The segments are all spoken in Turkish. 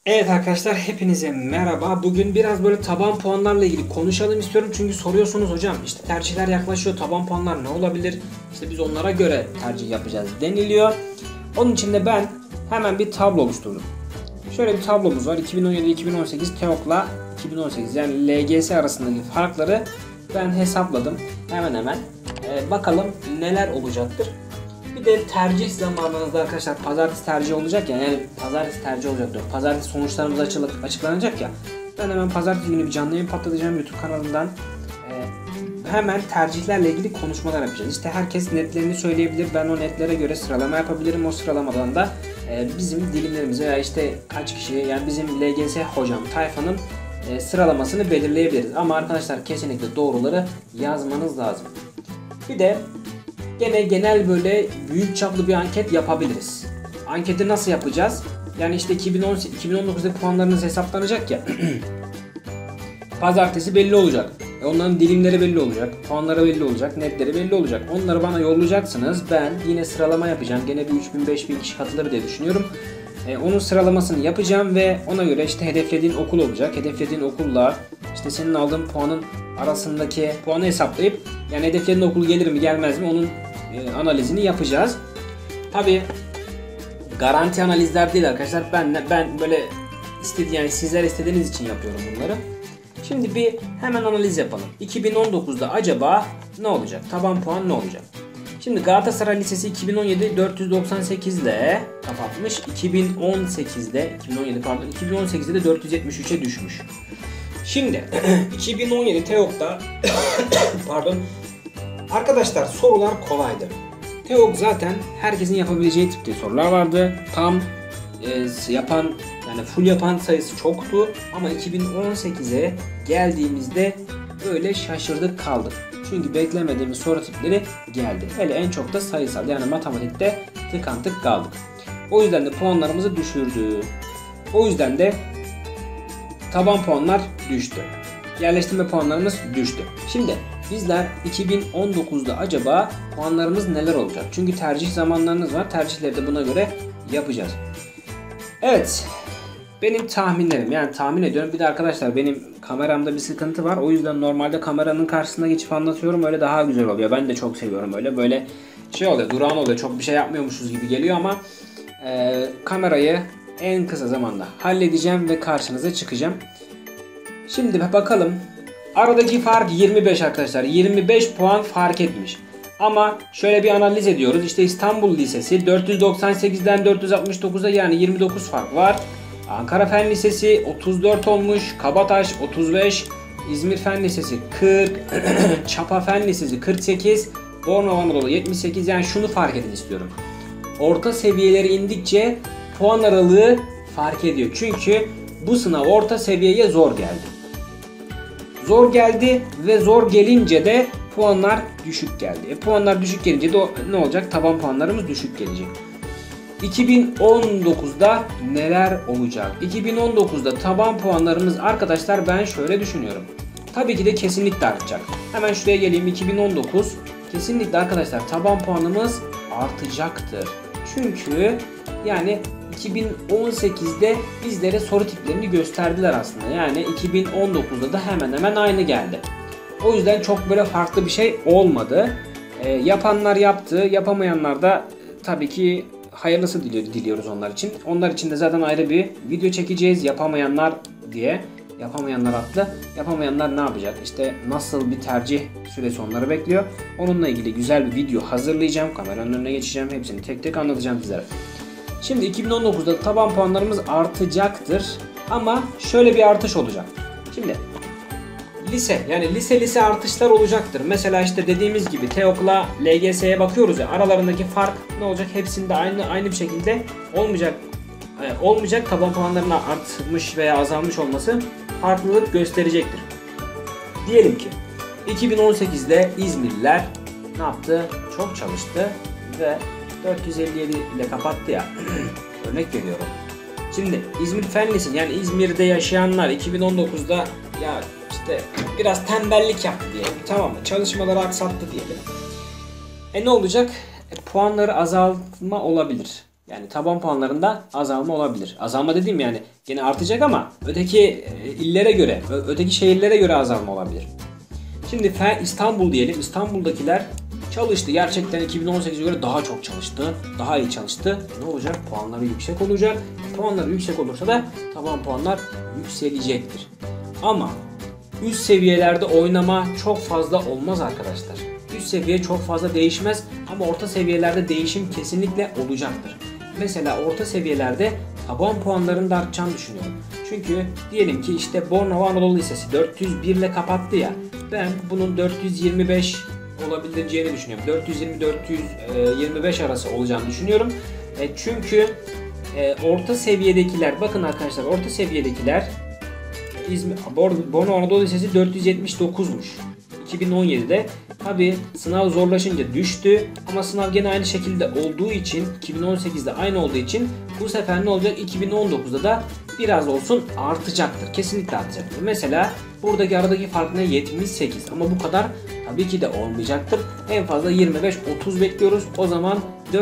Evet arkadaşlar, hepinize merhaba. Bugün biraz böyle taban puanlarla ilgili konuşalım istiyorum. Çünkü soruyorsunuz hocam, işte tercihler yaklaşıyor, taban puanlar ne olabilir? İşte biz onlara göre tercih yapacağız deniliyor. Onun için de ben hemen bir tablo oluşturdum. Şöyle bir tablomuz var. 2017-2018 TEOG'la 2018 yani LGS arasındaki farkları ben hesapladım. Hemen bakalım neler olacaktır. Bir de tercih zamanınızda arkadaşlar pazartesi tercih olacak ya, yani pazartesi tercih olacak diyor. Pazartesi sonuçlarımız açıklanacak ya. Ben hemen pazartesi günü bir canlı yayın patlatacağım YouTube kanalından. Hemen tercihlerle ilgili konuşmalar yapacağız. İşte herkes netlerini söyleyebilir. Ben o netlere göre sıralama yapabilirim. O sıralamadan da bizim dilimlerimize veya işte kaç kişi, yani bizim LGS hocam tayfanın sıralamasını belirleyebiliriz. Ama arkadaşlar kesinlikle doğruları yazmanız lazım. Bir de gene genel böyle büyük çaplı bir anket yapabiliriz. Anketi nasıl yapacağız? Yani işte 2019'daki puanlarınız hesaplanacak ya. Pazartesi belli olacak. Onların dilimleri belli olacak. Puanları belli olacak. Netleri belli olacak. Onları bana yollayacaksınız. Ben yine sıralama yapacağım. Gene bir 3000-5000 kişi katılır diye düşünüyorum. Onun sıralamasını yapacağım ve ona göre işte hedeflediğin okul olacak. Hedeflediğin okulla işte senin aldığın puanın arasındaki puanı hesaplayıp yani hedeflediğin okul gelir mi gelmez mi onun analizini yapacağız. Tabi garanti analizler değil arkadaşlar. Ben böyle yani sizler istediğiniz için yapıyorum bunları. Şimdi bir hemen analiz yapalım. 2019'da acaba ne olacak? Taban puan ne olacak? Şimdi Galatasaray Lisesi 2017 498 ile kapatmış. 2018'de de 473'e düşmüş. Şimdi 2017 TEOG'da pardon. Arkadaşlar sorular kolaydı. TEOG zaten herkesin yapabileceği tipte sorular vardı. Tam yapan yani full yapan sayısı çoktu ama 2018'e geldiğimizde öyle şaşırdık kaldık. Çünkü beklemediğimiz soru tipleri geldi. Hele en çok da sayısal yani matematikte tıkandık kaldık. O yüzden de puanlarımızı düşürdü. O yüzden de taban puanlar düştü. Yerleştirme puanlarımız düştü. Şimdi bizler 2019'da acaba puanlarımız neler olacak? Çünkü tercih zamanlarınız var. Tercihleri de buna göre yapacağız. Evet. Benim tahminlerim, yani tahmin ediyorum. Bir de arkadaşlar benim kameramda bir sıkıntı var. O yüzden normalde kameranın karşısına geçip anlatıyorum. Öyle daha güzel oluyor. Ben de çok seviyorum öyle. Böyle şey oluyor, durağan oluyor. Çok bir şey yapmıyormuşuz gibi geliyor ama kamerayı en kısa zamanda halledeceğim ve karşınıza çıkacağım. Şimdi bakalım. Aradaki fark 25 arkadaşlar. 25 puan fark etmiş. Ama şöyle bir analiz ediyoruz. İşte İstanbul Lisesi 498'den 469'a yani 29 fark var. Ankara Fen Lisesi 34 olmuş. Kabataş 35. İzmir Fen Lisesi 40. Çapa Fen Lisesi 48. Bornova Anadolu 78. Yani şunu fark edin istiyorum. Orta seviyeleri indikçe puan aralığı fark ediyor. Çünkü bu sınav orta seviyeye zor geldi. Zor geldi ve zor gelince de puanlar düşük geldi. Puanlar düşük gelince de ne olacak? Taban puanlarımız düşük gelecek. 2019'da neler olacak? 2019'da taban puanlarımız arkadaşlar ben şöyle düşünüyorum. Tabii ki de kesinlikle artacak. Hemen şuraya geleyim. 2019 kesinlikle arkadaşlar taban puanımız artacaktır. Çünkü yani 2018'de bizlere soru tiplerini gösterdiler aslında. Yani 2019'da da hemen aynı geldi. O yüzden çok böyle farklı bir şey olmadı. Yapanlar yaptı, yapamayanlar da tabii ki hayırlısı diliyoruz onlar için. Onlar için de zaten ayrı bir video çekeceğiz. Yapamayanlar diye. Yapamayanlar adlı. Yapamayanlar ne yapacak? İşte nasıl bir tercih süresi onları bekliyor. Onunla ilgili güzel bir video hazırlayacağım. Kameranın önüne geçeceğim. Hepsini tek tek anlatacağım sizlere. Şimdi 2019'da taban puanlarımız artacaktır. Ama şöyle bir artış olacak. Şimdi lise artışlar olacaktır. Mesela işte dediğimiz gibi TEOG'la LGS'ye bakıyoruz ya, aralarındaki fark ne olacak? Hepsinde aynı bir şekilde olmayacak. Taban puanlarına artmış veya azalmış olması farklılık gösterecektir. Diyelim ki 2018'de İzmirliler ne yaptı? Çok çalıştı ve 457 ile kapattı ya. Örnek veriyorum. Şimdi İzmir Fen Lisesi yani İzmir'de yaşayanlar 2019'da ya işte biraz tembellik yaptı diyelim. Tamam mı? Çalışmaları aksattı diyelim. Ne olacak? Puanları azaltma olabilir. Yani taban puanlarında azalma olabilir. Azalma dediğim yani yine artacak ama öteki illere göre, öteki şehirlere göre azalma olabilir. Şimdi İstanbul diyelim. İstanbul'dakiler çalıştı. Gerçekten 2018'e göre daha çok çalıştı. Daha iyi çalıştı. Ne olacak? Puanları yüksek olacak. Puanları yüksek olursa da taban puanlar yükselecektir. Ama üst seviyelerde oynama çok fazla olmaz arkadaşlar. Üst seviye çok fazla değişmez ama orta seviyelerde değişim kesinlikle olacaktır. Mesela orta seviyelerde taban puanlarının da artacağını düşünüyorum. Çünkü diyelim ki işte Bornova Anadolu Lisesi 401 ile kapattı ya. Ben bunun 425 olabileceğini düşünüyorum. 420-425 arası olacağını düşünüyorum. Çünkü orta seviyedekiler, bakın arkadaşlar, orta seviyedekiler Bornova Anadolu Lisesi 479'muş 2017'de. Tabi sınav zorlaşınca düştü ama sınav gene aynı şekilde olduğu için, 2018'de aynı olduğu için bu sefer ne olacak? 2019'da da biraz olsun artacaktır. Kesinlikle artacaktır. Mesela buradaki aradaki fark ne? 78 ama bu kadar tabii ki de olmayacaktır. En fazla 25-30 bekliyoruz. O zaman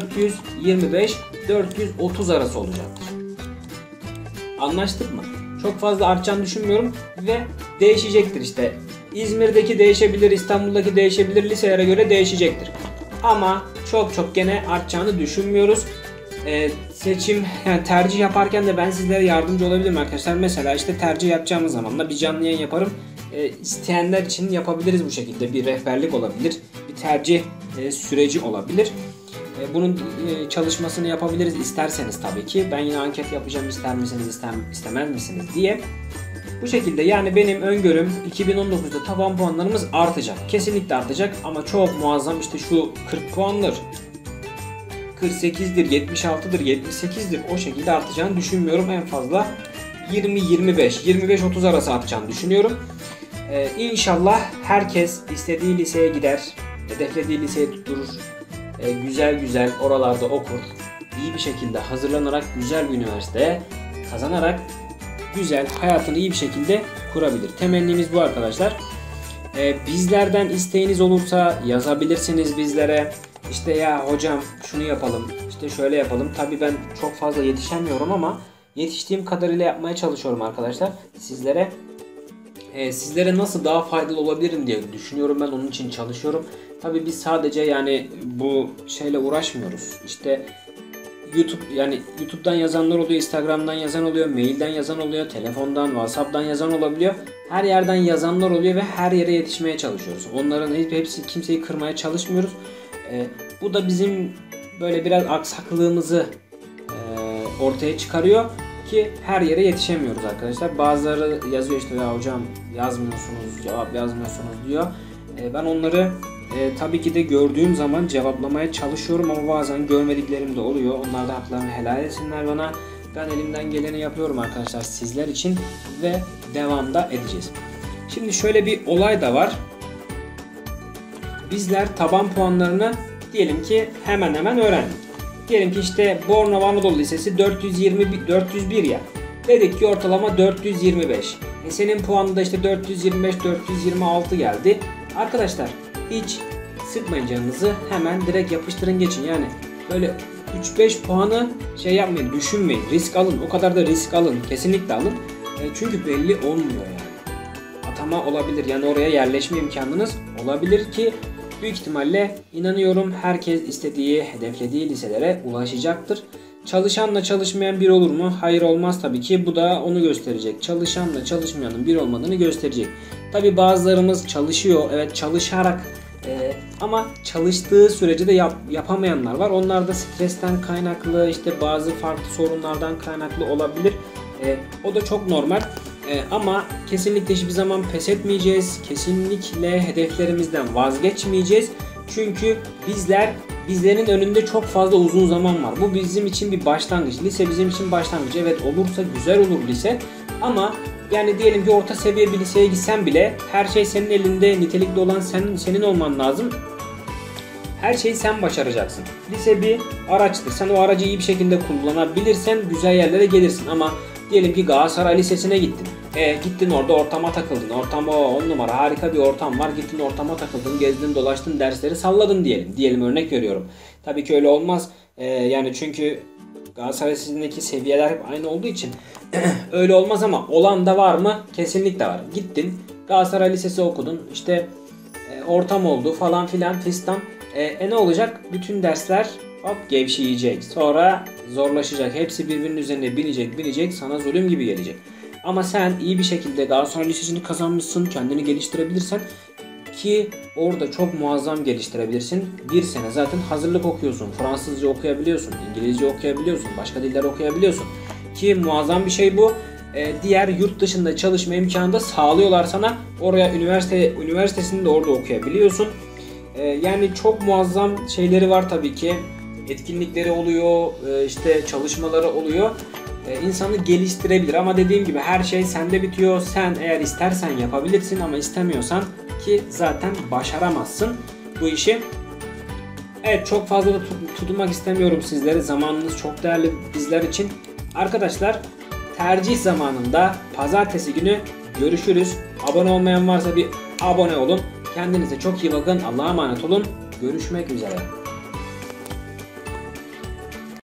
425-430 arası olacaktır. Anlaştık mı? Çok fazla artacağını düşünmüyorum ve değişecektir işte. İzmir'deki değişebilir, İstanbul'daki değişebilir, liselere göre değişecektir. Ama çok gene artacağını düşünmüyoruz. Seçim, yani tercih yaparken de ben sizlere yardımcı olabilirim arkadaşlar. Mesela işte tercih yapacağımız zaman da bir canlı yayın yaparım. İsteyenler için yapabiliriz bu şekilde. Bir rehberlik olabilir, bir tercih süreci olabilir. Bunun çalışmasını yapabiliriz isterseniz tabii ki. Ben yine anket yapacağım, ister misiniz, istemez misiniz diye. Bu şekilde yani benim öngörüm 2019'da taban puanlarımız artacak. Kesinlikle artacak ama çok muazzam işte şu 40 puandır, 48'dir, 76'dır, 78'dir o şekilde artacağını düşünmüyorum. En fazla 20-25, 25-30 arası artacağını düşünüyorum. İnşallah herkes istediği liseye gider, hedeflediği liseyi tutturur. Güzel oralarda okur. İyi bir şekilde hazırlanarak güzel bir üniversiteye kazanarak güzel hayatını iyi bir şekilde kurabilir. Temennimiz bu arkadaşlar. Bizlerden isteğiniz olursa yazabilirsiniz bizlere. İşte ya hocam şunu yapalım, işte şöyle yapalım. Tabii ben çok fazla yetişemiyorum ama yetiştiğim kadarıyla yapmaya çalışıyorum arkadaşlar. Sizlere nasıl daha faydalı olabilirim diye düşünüyorum, ben onun için çalışıyorum. Tabii biz sadece yani bu şeyle uğraşmıyoruz. İşte YouTube'dan yazanlar oluyor, Instagram'dan yazan oluyor, mailden yazan oluyor, telefondan, WhatsApp'dan yazan olabiliyor. Her yerden yazanlar oluyor ve her yere yetişmeye çalışıyoruz. Onların hepsi, kimseyi kırmaya çalışmıyoruz. Bu da bizim böyle biraz aksaklığımızı ortaya çıkarıyor ki her yere yetişemiyoruz arkadaşlar. Bazıları yazıyor işte ya hocam yazmıyorsunuz, cevap yazmıyorsunuz diyor. Ben onları tabii ki de gördüğüm zaman cevaplamaya çalışıyorum ama bazen görmediklerim de oluyor. Onlar da haklarını helal etsinler bana. Ben elimden geleni yapıyorum arkadaşlar sizler için ve devamda edeceğiz. Şimdi şöyle bir olay da var. Bizler taban puanlarını diyelim ki hemen öğrendik. Diyelim ki işte Bornova Anadolu Lisesi 401 ya. Dedik ki ortalama 425. Senin puanın da işte 425-426 geldi. Arkadaşlar hiç sıkmayın canınızı, hemen direkt yapıştırın geçin. Yani böyle 3-5 puanı şey yapmayın, düşünmeyin, risk alın, o kadar da risk alın, kesinlikle alın. Çünkü belli olmuyor yani. Atama olabilir, yani oraya yerleşme imkanınız olabilir ki büyük ihtimalle inanıyorum herkes istediği, hedeflediği liselere ulaşacaktır. Çalışanla çalışmayan bir olur mu? Hayır, olmaz tabii ki. Bu da onu gösterecek. Çalışanla çalışmayanın bir olmadığını gösterecek. Tabii bazılarımız çalışıyor. Evet, çalışarak ama çalıştığı sürece de yapamayanlar var. Onlar da stresten kaynaklı, işte bazı farklı sorunlardan kaynaklı olabilir. O da çok normal. Ama kesinlikle hiçbir zaman pes etmeyeceğiz. Kesinlikle hedeflerimizden vazgeçmeyeceğiz. Çünkü bizlerin önünde çok fazla uzun zaman var. Bu bizim için bir başlangıç. Lise bizim için başlangıç. Evet, olursa güzel olur lise. Ama yani diyelim ki orta seviye bir liseye gitsen bile her şey senin elinde, nitelikli olan senin olman lazım. Her şeyi sen başaracaksın. Lise bir araçtır. Sen o aracı iyi bir şekilde kullanabilirsen güzel yerlere gelirsin. Ama diyelim ki Galatasaray Lisesi'ne gittin. Gittin orada ortama takıldın. Ortam 10 numara, harika bir ortam var. Gittin ortama takıldın, gezdin, dolaştın, dersleri salladın diyelim. Örnek veriyorum. Tabii ki öyle olmaz. Yani çünkü Galatasaray Lisesi'ndeki seviyeler hep aynı olduğu için öyle olmaz ama olan da var mı? Kesinlikle var. Gittin Galatasaray Lisesi okudun. İşte ortam oldu falan filan fistan. Ne olacak? Bütün dersler hop gevşeyecek. Sonra zorlaşacak. Hepsi birbirinin üzerine binecek. Sana zulüm gibi gelecek. Ama sen iyi bir şekilde Galatasaray Lisesi'ni kazanmışsın. Kendini geliştirebilirsen ki orada çok muazzam geliştirebilirsin. Bir sene zaten hazırlık okuyorsun. Fransızca okuyabiliyorsun. İngilizce okuyabiliyorsun. Başka diller okuyabiliyorsun. Ki muazzam bir şey bu. Diğer yurt dışında çalışma imkanı da sağlıyorlar sana. Oraya üniversitesini de orada okuyabiliyorsun. Yani çok muazzam şeyleri var tabii ki. Etkinlikleri oluyor, işte çalışmaları oluyor. İnsanı geliştirebilir ama dediğim gibi her şey sende bitiyor. Sen eğer istersen yapabilirsin ama istemiyorsan ki zaten başaramazsın bu işi. Evet, çok fazla da tutmak istemiyorum sizleri. Zamanınız çok değerli bizler için. Arkadaşlar, tercih zamanında pazartesi günü görüşürüz. Abone olmayan varsa bir abone olun. Kendinize çok iyi bakın. Allah'a emanet olun. Görüşmek üzere.